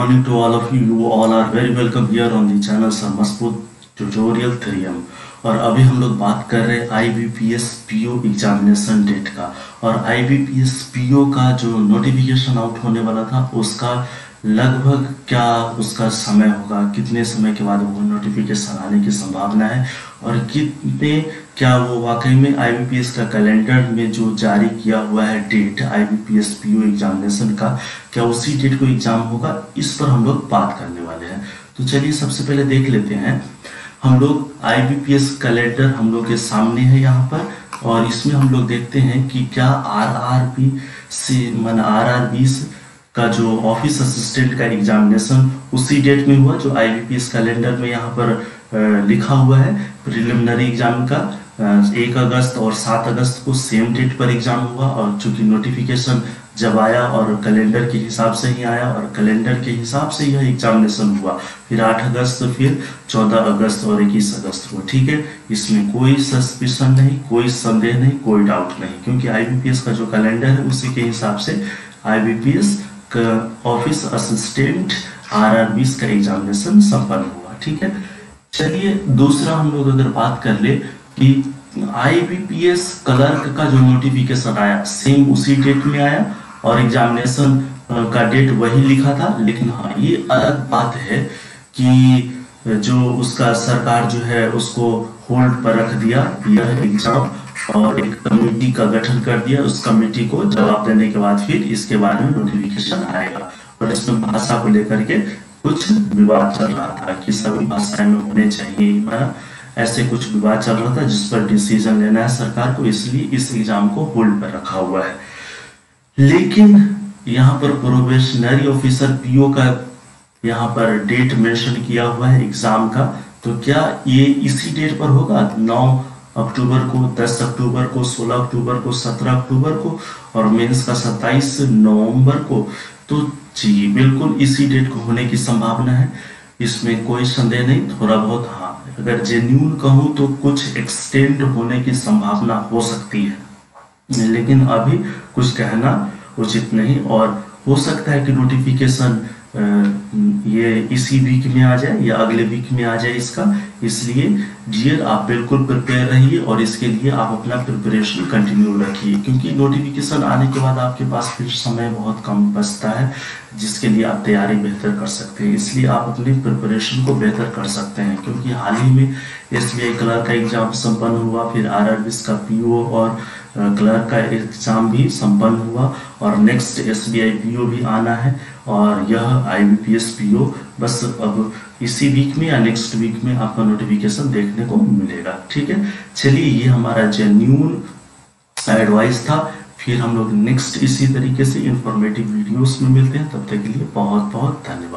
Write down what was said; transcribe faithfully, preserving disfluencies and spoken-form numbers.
morning to all of you. You all are very welcome here on the channel Sarmaspoot Tutorial three M. और अभी हम लोग बात कर रहे हैं I B P S P O examination date का। और I B P S P O का जो नोटिफिकेशन आउट होने वाला था उसका लगभग क्या उसका समय होगा, कितने समय के बाद वो नोटिफिकेशन आने की संभावना है और कितने क्या वो वाकई में आई बी पी एस का कैलेंडर में जो जारी किया हुआ है date I B P S P O examination का, क्या उसी डेट को एग्जाम होगा, इस पर हम लोग बात करने वाले हैं। तो चलिए सबसे पहले देख लेते हैं। हम लोग I B P S calendar हम लोग के सामने है यहाँ पर, और इसमें हम लोग देखते हैं कि क्या आर आर बी से मन आर आर बी का जो ऑफिस असिस्टेंट का एग्जामिनेशन उसी डेट में हुआ जो I B P S calendar में यहाँ पर लिखा हुआ है। प्रिलिमिनरी एग्जाम का एक अगस्त और सात अगस्त को सेम डेट पर एग्जाम हुआ, और चूंकि नोटिफिकेशन जब आया और कैलेंडर के हिसाब से ही आया और कैलेंडर के हिसाब से यह एग्जामिनेशन हुआ, फिर आठ अगस्त, फिर चौदह अगस्त और इक्कीस अगस्त को। ठीक है, इसमें कोई सस्पिशन नहीं, कोई संदेह नहीं, कोई डाउट नहीं, क्योंकि आई बी पी एस का जो कैलेंडर है उसी के हिसाब से आई बी पी एस का office assistant R R B का एग्जामिनेशन संपन्न हुआ। ठीक है, चलिए दूसरा हम लोग अगर बात कर ले कि I B P S clerk का जो नोटिफिकेशन आया सेम उसी डेट में आया और एग्जामिनेशन का डेट वही लिखा था, लेकिन हाँ ये अलग बात है कि जो उसका सरकार जो है उसको होल्ड पर रख दिया यह एग्जाम और एक कमेटी का गठन कर दिया। उस कमेटी को जवाब देने के बाद फिर इसके बारे में नोटिफिकेशन आएगा। और इसमें भाषा को लेकर के कुछ विवाद चल रहा था कि सभी भाषाएं में होने चाहिए, ऐसे कुछ विवाद चल रहा था जिस पर डिसीजन लेना है सरकार को, इसलिए इस एग्जाम को होल्ड पर रखा हुआ है। लेकिन यहाँ पर प्रोबेशनरी ऑफिसर पी ओ का यहाँ पर डेट मेंशन किया हुआ है एग्जाम का, तो क्या ये इसी डेट पर होगा? नौ अक्टूबर को, दस अक्टूबर को, सोलह अक्टूबर को, सत्रह अक्टूबर को और मेंस का सत्ताईस नवंबर को। तो जी बिल्कुल इसी डेट को होने की संभावना है, इसमें कोई संदेह नहीं। थोड़ा बहुत हाँ अगर जेन्यून कहूँ तो कुछ एक्सटेंड होने की संभावना हो सकती है, लेकिन अभी कुछ कहना उचित नहीं। और हो सकता है कि नोटिफिकेशन ये इसी वीक में आ जाए या अगले वीक में आ जाए इसका, इसलिए डियर आप बिल्कुल प्रिपेयर रहिए और इसके लिए आप अपना प्रिपरेशन कंटिन्यू रखिए, क्योंकि नोटिफिकेशन आने के बाद आपके पास फिर समय बहुत कम बचता है जिसके लिए आप तैयारी बेहतर कर सकते हैं। इसलिए आप अपनी प्रिपरेशन को बेहतर कर सकते हैं, क्योंकि हाल ही में एस बी आई क्लर्क का एग्जाम संपन्न हुआ, फिर आर आर बी का पी ओ और क्लर्क का एग्जाम भी संपन्न हुआ और next S B I P O भी आना है, और यह I B P S P O बस अब इसी वीक में या नेक्स्ट वीक में आपका नोटिफिकेशन देखने को मिलेगा। ठीक है, चलिए ये हमारा जेन्यून एडवाइस था। फिर हम लोग नेक्स्ट इसी तरीके से इंफॉर्मेटिव वीडियोस में मिलते हैं, तब तक के लिए बहुत बहुत धन्यवाद।